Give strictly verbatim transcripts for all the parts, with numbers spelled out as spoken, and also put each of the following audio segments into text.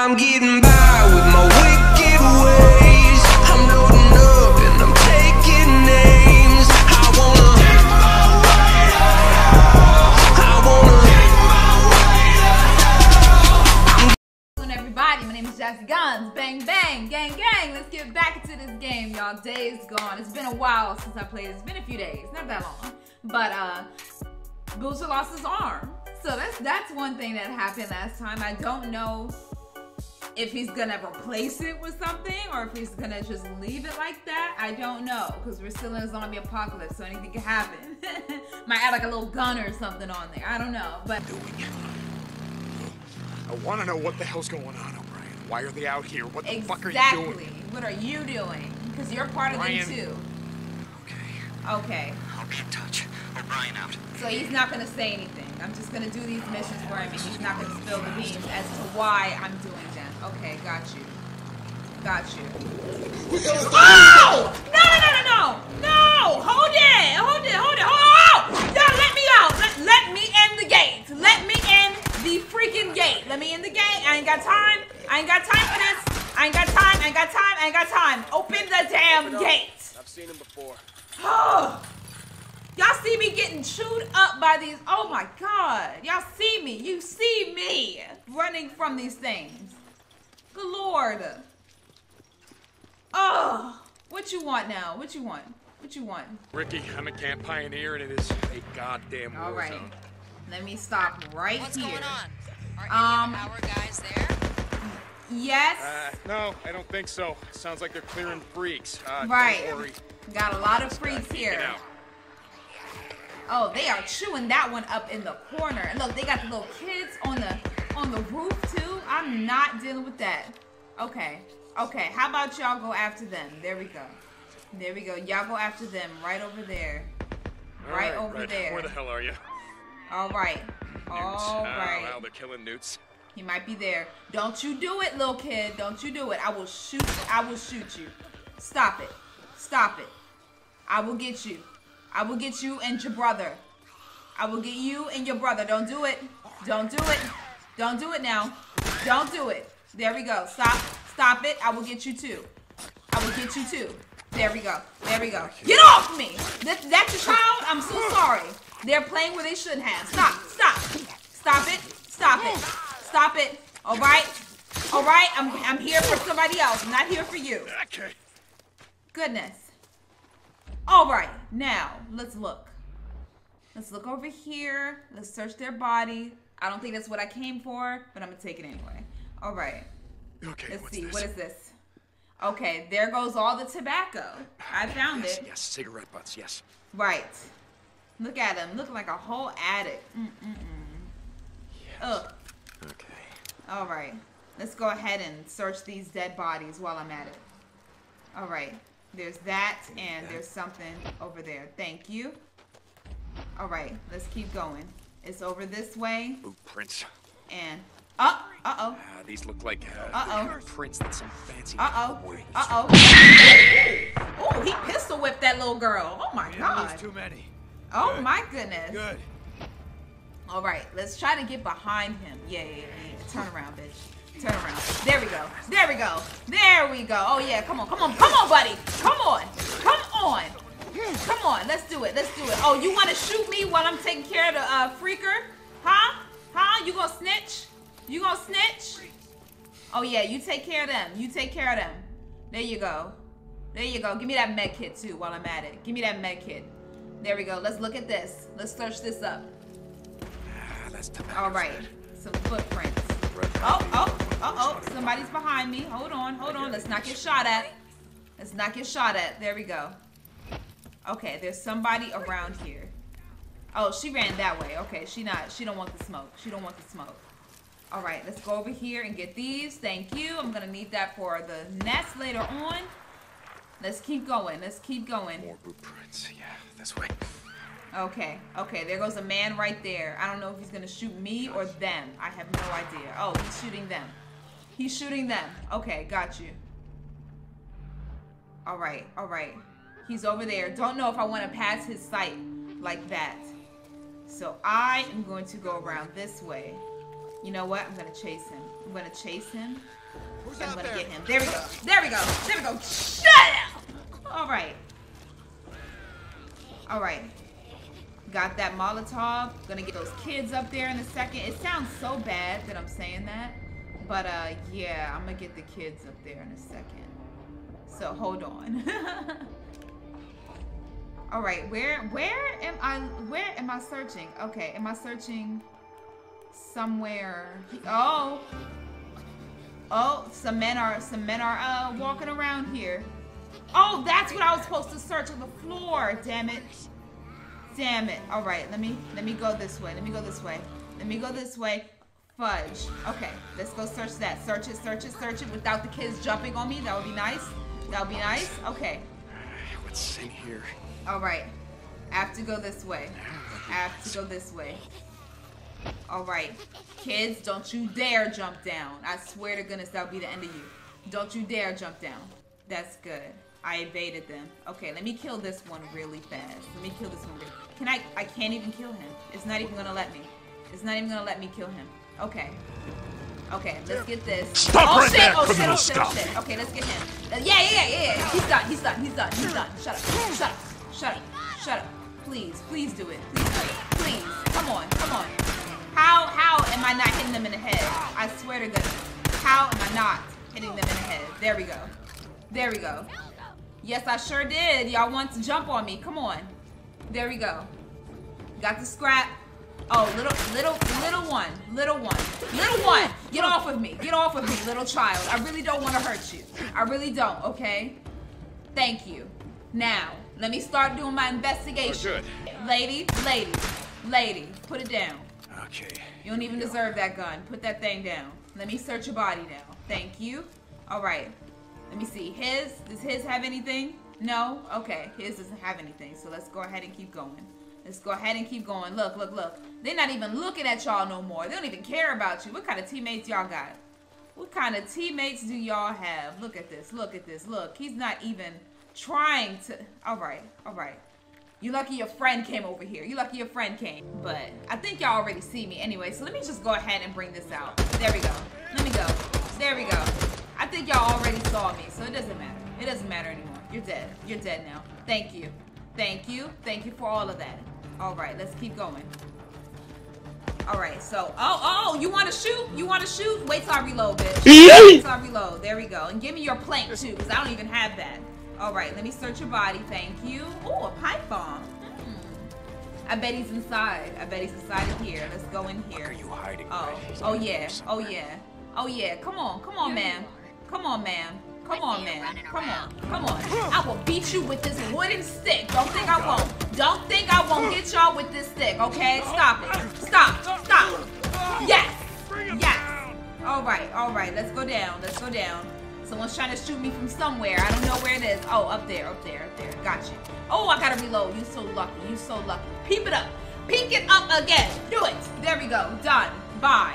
I'm getting by with my wicked ways. I'm loading up and I'm taking names. I wanna get my way out. I wanna get my way out. Hello everybody, my name is Jassy Guns. Bang bang, gang gang. Let's get back into this game, y'all. Day is gone. It's been a while since I played. It's been a few days, not that long. But uh, Booster lost his arm. So that's that's one thing that happened last time. I don't know if he's gonna replace it with something or if he's gonna just leave it like that. I don't know, because we're still in a zombie apocalypse, so anything can happen. Might add like a little gun or something on there. I don't know, but I want to know what the hell's going on, O'Brien. Why are they out here? What the exactly. fuck are you doing? What are you doing? Because you're part Brian. of them too. Okay. Okay. I'll be in touch. O'Brien out. So he's not gonna say anything. I'm just gonna do these missions for him, and he's not gonna spill the beans as to why I'm doing them. Okay, got you. Got you. Oh! No, no, no, no, no! No! Hold it! Hold it! Hold it! Hold on! No, let me out! Let, let me in the gate! Let me in the freaking gate! Let me in the gate! I ain't got time! I ain't got time for this! I ain't got time! I ain't got time! I ain't got time! Open the damn gate! I've seen him before. Oh! Y'all see me getting chewed up by these. Oh my God. Y'all see me. You see me running from these things. Good Lord. Oh, what you want now? What you want? What you want? Ricky, I'm a camp pioneer and it is a goddamn war All right. zone. Let me stop right What's here. going on? Are Um, any of our guys there? Yes. Uh, no, I don't think so. Sounds like they're clearing freaks. Uh, Right. Don't worry. Got a lot of Just, uh, freaks keep it here. out. Oh, they are chewing that one up in the corner. And look, they got the little kids on the on the roof too. I'm not dealing with that. Okay. Okay. How about y'all go after them? There we go. There we go. Y'all go after them right over there. All Right over right. there. Where the hell are you? All right. Newts. All Uh, right. Wow, they're killing newts. He might be there. Don't you do it, little kid. Don't you do it. I will shoot. I will shoot you. Stop it. Stop it. I will get you. I will get you and your brother. I will get you and your brother. Don't do it. Don't do it. Don't do it now. Don't do it. There we go. Stop. Stop it. I will get you too. I will get you too. There we go. There we go. Get off me. That, that's your child? I'm so sorry. They're playing where they shouldn't have. Stop. Stop. Stop it. Stop it. Stop it. All right. All right. I'm, I'm here for somebody else. I'm not here for you. Okay. Goodness. All right, now let's look. Let's look over here. Let's search their body. I don't think that's what I came for, but I'm gonna take it anyway. All right. Okay. Let's what's see. this? What is this? Okay, there goes all the tobacco. I found yes, it. Yes, cigarette butts. Yes. Right. Look at him. Looking like a whole addict. Mm-mm-mm. Yes. Ugh. Okay. All right. Let's go ahead and search these dead bodies while I'm at it. All right. There's that, and there's something over there. Thank you. All right, let's keep going. It's over this way, Boot prints. and uh, uh oh, Uh, these look like uh, Uh-oh. prints that some fancy. uh oh, cowboy uh oh. Oh, he pistol whipped that little girl. Oh my God. too many. Oh Good. my goodness. Good. All right, let's try to get behind him. Yeah, yeah, yeah. Turn around, bitch. Turn around. There we go. There we go. There we go. Oh yeah, come on, come on, come on, buddy. Come on. Come on. Come on. Let's do it. Let's do it. Oh, you want to shoot me while I'm taking care of the uh, freaker? Huh? Huh? You gonna snitch? You gonna snitch? Oh yeah, you take care of them. You take care of them. There you go. There you go. Give me that med kit too while I'm at it. Give me that med kit. There we go. Let's look at this. Let's search this up. Ah, that's tobacco. All right. Some footprints. Oh, oh, uh oh. Somebody's behind me. Hold on, hold on. Let's not get shot at. Let's not get shot at. There we go. Okay, there's somebody around here. Oh, she ran that way. Okay, she not. She don't want the smoke. She don't want the smoke. All right, let's go over here and get these. Thank you. I'm gonna need that for the nest later on. Let's keep going. Let's keep going. More boot prints. Yeah, this way. Okay, okay, there goes a man right there. I don't know if he's gonna shoot me or them. I have no idea. Oh, he's shooting them. He's shooting them. Okay, got you. All right, all right. He's over there. Don't know if I want to pass his sight like that. So I am going to go around this way. You know what? I'm gonna chase him. I'm I'm gonna chase him. Who's I'm out gonna there? get him. There we go. There we go. There we go. Shut up! Alright. Alright. Got that Molotov. Gonna get those kids up there in a second. It sounds so bad that I'm saying that. But uh yeah, I'm gonna get the kids up there in a second. So hold on. Alright, where where am I where am I searching? Okay, am I searching somewhere? Oh. Oh, some men are some men are uh walking around here. Oh, that's what I was supposed to search on the floor. Damn it. Damn it. Alright, let me let me go this way. Let me go this way. Let me go this way. Fudge. Okay, let's go search that. Search it, search it, search it without the kids jumping on me. That would be nice. That would be nice. Okay. What's in here? Alright. I have to go this way. I have to go this way. Alright. Kids, don't you dare jump down. I swear to goodness that'll be the end of you. Don't you dare jump down. That's good. I evaded them. Okay, let me kill this one really fast. Let me kill this one really Can I I can't even kill him. It's not even gonna let me. It's not even gonna let me kill him. Okay. Okay, let's get this. Stop oh, right shit. there, Oh shit, criminal oh shit, oh scum. shit. Okay, let's get him. Uh, yeah, yeah, yeah, yeah, yeah. He's done, he's done, he's done, he's done, he's done. Shut up. Shut up. Shut up. Shut up. Please, please do it. Please do it. Please. Come on, come on. How how am I not hitting them in the head? I swear to goodness. How am I not hitting them in the head? There we go. There we go. Yes, I sure did. Y'all want to jump on me. Come on. There we go. Got the scrap. Oh, little, little, little one. Little one. Little one. Get off of me. Get off of me, little child. I really don't want to hurt you. I really don't, okay? Thank you. Now, let me start doing my investigation. Oh, good. Lady, lady, lady, put it down. Okay. You don't even deserve that gun. Put that thing down. Let me search your body now. Thank you. All right. Let me see. His, does his have anything? No? Okay. His doesn't have anything. So let's go ahead and keep going. Let's go ahead and keep going. Look, look, look. They're not even looking at y'all no more. They don't even care about you. What kind of teammates y'all got? What kind of teammates do y'all have? Look at this. Look at this. Look. He's not even trying to. All right. All right. You lucky your friend came over here. You lucky your friend came. But I think y'all already see me anyway. So let me just go ahead and bring this out. There we go. Let me go. There we go. I think y'all already saw me. So it doesn't matter. It doesn't matter anymore. You're dead. You're dead now. Thank you. Thank you. Thank you for all of that. All right. Let's keep going. All right. So, oh, oh, you want to shoot? You want to shoot? Wait till I reload, bitch. Wait till I reload. There we go. And give me your plank, too, because I don't even have that. All right, let me search your body. Thank you. Oh, a pipe bomb. Hmm. I bet he's inside. I bet he's inside of here. Let's go in here. What are you hiding? Oh, oh yeah. Oh yeah. Oh yeah. Come on, come on, ma'am. Come on, ma'am. Come on, man. Come on. Come on. I will beat you with this wooden stick. Don't think I won't. Don't think I won't get y'all with this stick, okay? Stop it. Stop. Stop. Yes. Yes. All right. All right. Let's go down. Let's go down. Someone's trying to shoot me from somewhere. I don't know where it is. Oh, up there, up there, up there. Got you. Oh, I gotta reload. You so lucky. You so lucky. Peep it up. Peek it up again. Do it. There we go. Done. Bye.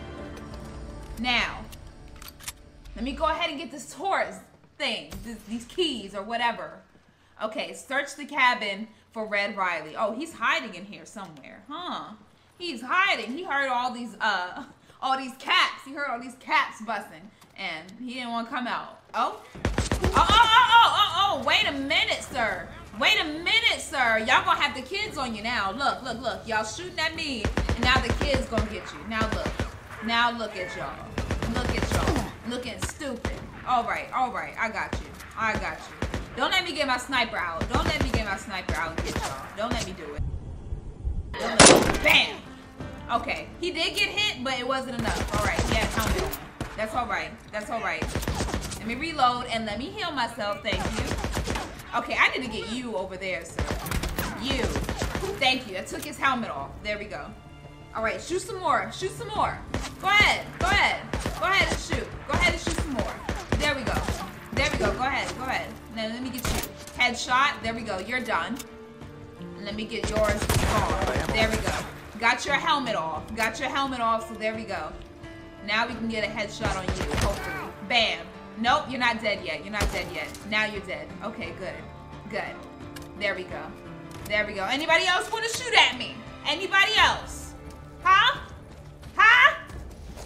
Now, let me go ahead and get this Taurus thing. This, these keys or whatever. Okay, search the cabin for Red Riley. Oh, he's hiding in here somewhere. Huh. He's hiding. He heard all these, uh, all these caps. He heard all these caps busting. And he didn't want to come out. Oh. Oh, oh, oh, oh, oh, oh. Wait a minute, sir. Wait a minute, sir. Y'all gonna have the kids on you now. Look, look, look. Y'all shooting at me. And now the kids gonna get you. Now look. Now look at y'all. Look at y'all. Looking stupid. All right, all right. I got you. I got you. Don't let me get my sniper out. Don't let me get my sniper out and get y'all. Don't let me do it. Don't let me. Bam. Okay. He did get hit, but it wasn't enough. All right. Yeah, helmet on. That's all right. That's all right. Let me reload and let me heal myself. Thank you. Okay, I need to get you over there, sir. You. Thank you. I took his helmet off. There we go. All right, shoot some more. Shoot some more. Go ahead. Go ahead. Go ahead and shoot. Go ahead and shoot some more. There we go. There we go. Go ahead. Go ahead. Now let me get you. Headshot. There we go. You're done. Let me get yours off. There we go. Got your helmet off. Got your helmet off, so there we go. Now we can get a headshot on you, hopefully. Bam. Nope, you're not dead yet. You're not dead yet. Now you're dead. Okay, good. Good. There we go. There we go. Anybody else want to shoot at me? Anybody else? Huh? Huh?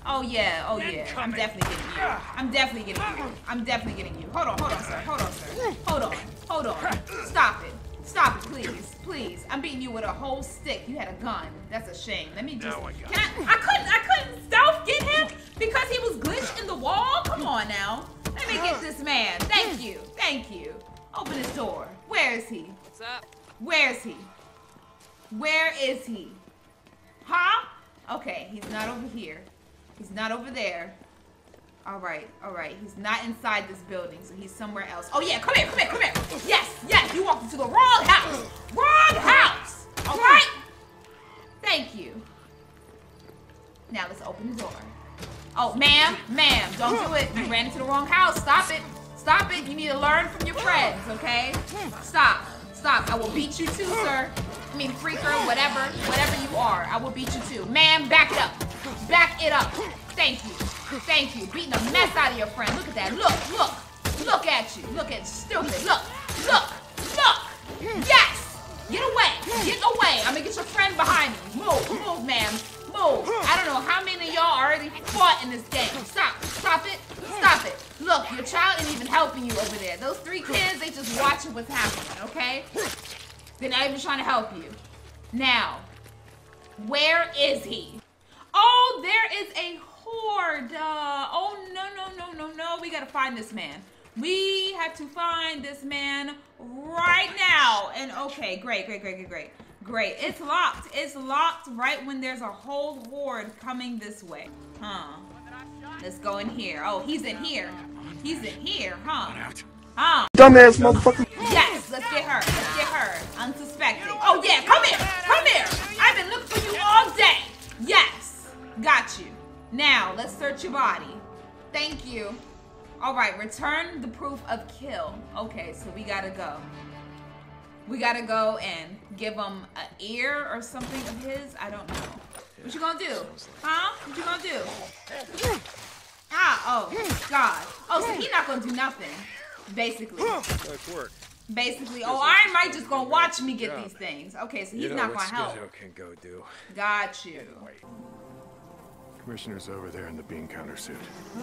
Oh yeah, oh yeah. I'm definitely getting you. I'm definitely getting you. I'm definitely getting you. Hold on, hold on, sir. Hold on, sir. Hold on, hold on. Stop it. Stop it, please. Please. I'm beating you with a whole stick. You had a gun. That's a shame. Let me just. Now I got Can I, I couldn't. I couldn't stealth get him because he was glitched in the wall. Come on now. Let me get this man. Thank you. Thank you. Open his door. Where is he? What's up? Where is he? Where is he? Huh? Okay, he's not over here. He's not over there. All right, all right. He's not inside this building, so he's somewhere else. Oh yeah, come here, come here, come here. Yes, yes, you walked into the wrong house. Wrong house. All right? Thank you. Now let's open the door. Oh, ma'am, ma'am, don't do it. You ran into the wrong house. Stop it. Stop it. You need to learn from your friends, okay? Stop. Stop. I will beat you too, sir. I mean, freaker, whatever, whatever you are, I will beat you too. Ma'am, back it up. Back it up. Thank you. Thank you. Beating the mess out of your friend. Look at that. Look, look. Look at you. Look at stupid. Look, look, look. Yes. Get away. Get away. I'm gonna get your friend behind me. Move, move, ma'am. Move. I don't know how many of y'all already fought in this game. Stop. Stop it. Stop it. Look, your child isn't even helping you over there. Those three kids, they just watching what's happening, okay? They're not even trying to help you. Now, where is he? Oh, there is a horde. Uh, oh, no, no, no, no, no. We gotta find this man. We have to find this man right now. And okay, great, great, great, great, great. Great. It's locked. It's locked right when there's a whole horde coming this way. Huh. Let's go in here. Oh, he's in here. He's in here, huh? Huh. Dumbass motherfucker. Yes, let's get her. Let's get her. Unsuspecting. Oh, yeah. Come here. Come here. I've been looking for you all day. Yes. Got you. Now, let's search your body. Thank you. All right. Return the proof of kill. Okay, so we gotta go. We gotta go and give him an ear or something of his. I don't know. What you gonna do? Huh? What you gonna do? Ah, oh, God. Oh, so he's not gonna do nothing. Basically. Nice work. Basically. Oh, Iron Mike just gonna watch me get these things. Okay, so he's You know not what gonna help. Skizzo can go do. Got you. Commissioner's over there in the bean counter suit.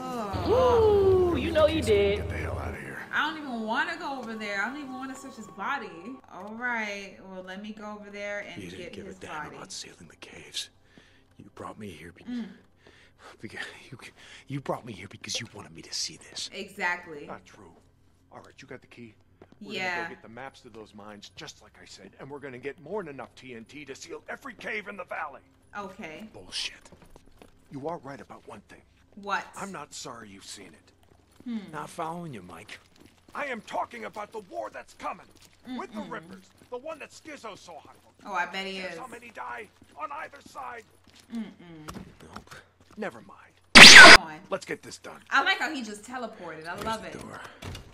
Oh. Ooh, you know you did. Get the hell out of here. I don't even want to go over there. I don't even want to search his body. All right. Well, let me go over there and You didn't get give his a damn body. about sealing the caves. You brought me here because, Mm. because you, you brought me here because you wanted me to see this. Exactly. Not true. All right, you got the key. We're Yeah. gonna go get the maps to those mines, just like I said, and we're gonna get more than enough T N T to seal every cave in the valley. Okay. Bullshit. You are right about one thing. What? I'm not sorry you've seen it. Hmm. Not following you, Mike. I am talking about the war that's coming. Mm-mm. With the Rippers. The one that Skizzo so hot for. Oh, I bet he Guess is. how many die on either side? Mm-mm. Nope. Never mind. Come on. Let's get this done. I like how he just teleported. I love it. Door.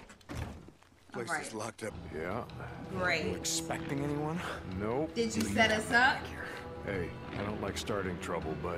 All Place right. is locked up. Yeah. Great. Expecting anyone? Nope. Did you set us up? Hey, I don't like starting trouble, but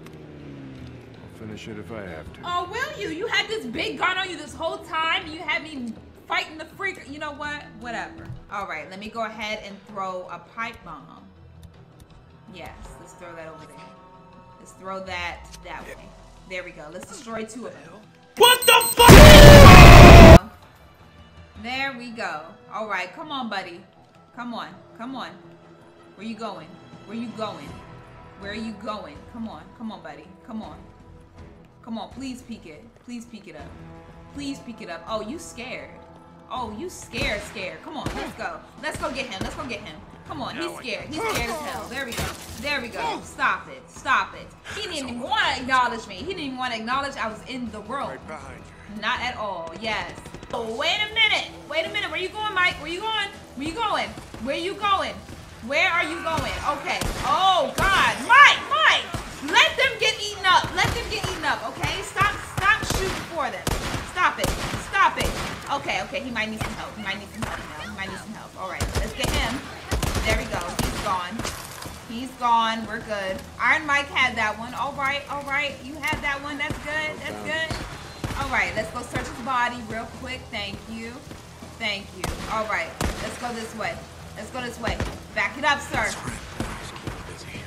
I'll finish it if I have to. Oh, will you? You had this big gun on you this whole time. You had me fighting the freak. You know what? Whatever. All right, let me go ahead and throw a pipe bomb. Yes, let's throw that over there. Let's throw that that way. There we go. Let's destroy two of them. What the fuck? There we go. All right, come on, buddy. Come on, come on. Where you going? Where you going? Where are you going? Come on, come on, buddy. Come on. Come on, please peek it. Please peek it up. Please peek it up. Oh, you scared. Oh, you scared, scared. Come on, let's go. Let's go get him. Let's go get him. Come on, he's scared. He's scared as hell. There we go. There we go. Stop it. Stop it. He didn't even want to acknowledge me. He didn't even want to acknowledge I was in the room. Right behind you. Not at all. Yes. Oh, wait a minute. Wait a minute. Where you going, Mike? Where you going? Where you going? Where you going? Where are you going? Okay. Oh, God. Mike, Mike. Let them get eaten up. Let them get eaten up, okay? Stop, stop shooting for them. Stop it. Stop it. Okay, okay. He might need some help. He might need some help now. He might need some help. All right. Let's get him. There we go. He's gone. He's gone. We're good. Iron Mike had that one. All right. All right. You had that one. That's good. That's good. All right. Let's go search his body real quick. Thank you. Thank you. All right. Let's go this way. Let's go this way. Back it up, sir.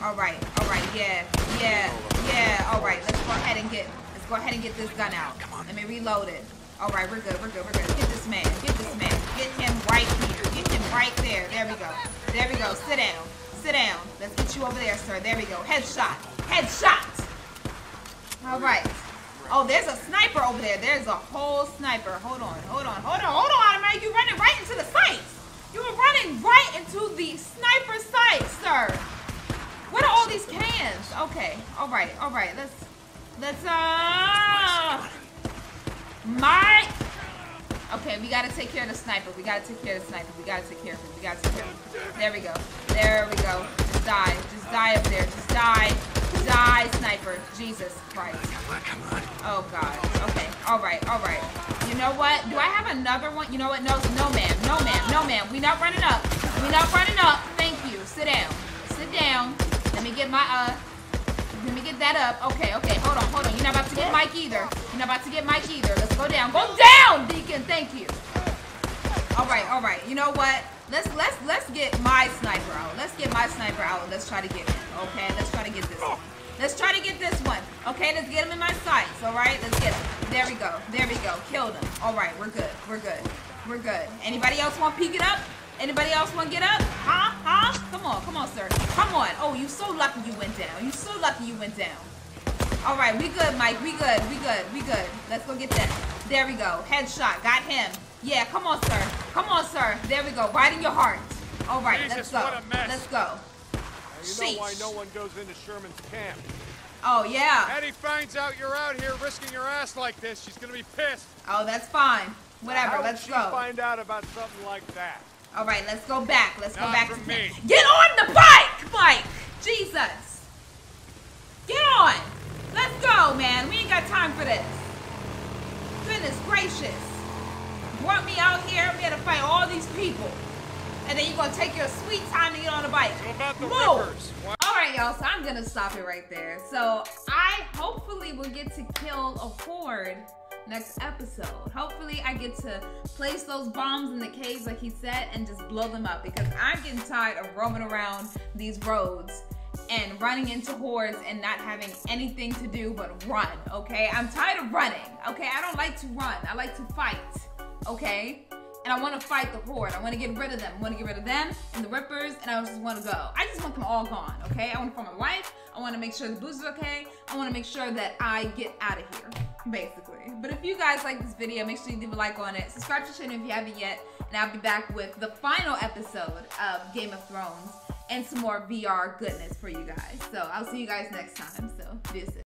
All right, all right, yeah, yeah, yeah. All right, let's go ahead and get, let's go ahead and get this gun out. Let me reload it. All right, we're good, we're good, we're good. Get this man, get this man, get him right here, get him right there. There we go, there we go. Sit down, sit down. Let's get you over there, sir. There we go. Headshot, headshot. All right. Oh, there's a sniper over there. There's a whole sniper. Hold on, hold on, hold on, hold on, man. You running right into the sights. You were running right into the sniper sight, sir. What are all these cans? Okay, all right, all right. Let's, let's, uh, my, okay, we gotta take care of the sniper. We gotta take care of the sniper. We gotta take care of him. We gotta take care of him. There we go. There we go. Just die. Just die up there. Just die. Die, sniper. Jesus Christ. Come on, come on. Oh, God. Okay. All right. All right. You know what? Do I have another one? You know what? No, no, ma'am. No, ma'am. No, ma'am. We not running up. We not running up. Thank you. Sit down. Sit down. Let me get my, uh, let me get that up. Okay, okay. Hold on, hold on. You're not about to get Mike either. You're not about to get Mike either. Let's go down. Go down, Deacon. Thank you. All right, all right. You know what? Let's let's let's get my sniper out. Let's get my sniper out. Let's try to get him. Okay, let's try to get this one. Let's try to get this one. Okay, let's get him in my sights. All right, let's get him. There we go. There we go. Killed him. All right, we're good. We're good. We're good. Anybody else want to peek it up? Anybody else want to get up? Huh? Huh? Come on, come on, sir. Come on. Oh, you so lucky you went down. You so lucky you went down. All right, we good, Mike. We good. We good. We good. Let's go get that. There we go. Headshot. Got him. Yeah, come on, sir. Come on, sir. There we go. Right in your heart. All right, Jesus, let's go. what a mess. Let's go. Now, you know why Sheesh. no one goes into Sherman's camp. Oh, yeah. Eddie finds out you're out here risking your ass like this. She's gonna be pissed. Oh, that's fine. Whatever. How would Let's she go. find out about something like that? All right, let's go back. Let's go Not back. from to me. Get on the bike, Mike. Jesus. Get on. Let's go, man. We ain't got time for this. Goodness gracious. Brought me out here. We had to fight all these people. And then you're going to take your sweet time to get on the bike. So about the Move. Rippers. Why- All right, y'all. So I'm going to stop it right there. So I hopefully will get to kill a horde next episode. Hopefully I get to place those bombs in the caves like he said and just blow them up, because I'm getting tired of roaming around these roads and running into hordes and not having anything to do but run, okay? I'm tired of running, okay? I don't like to run. I like to fight, okay? And I want to fight the horde. I want to get rid of them. I want to get rid of them and the Rippers, and I just want to go. I just want them all gone, okay? I want to find my wife. I want to make sure the booze is okay. I want to make sure that I get out of here, basically. But if you guys like this video, make sure you leave a like on it. Subscribe to the channel if you haven't yet. And I'll be back with the final episode of Game of Thrones and some more V R goodness for you guys. So I'll see you guys next time. So, deuces.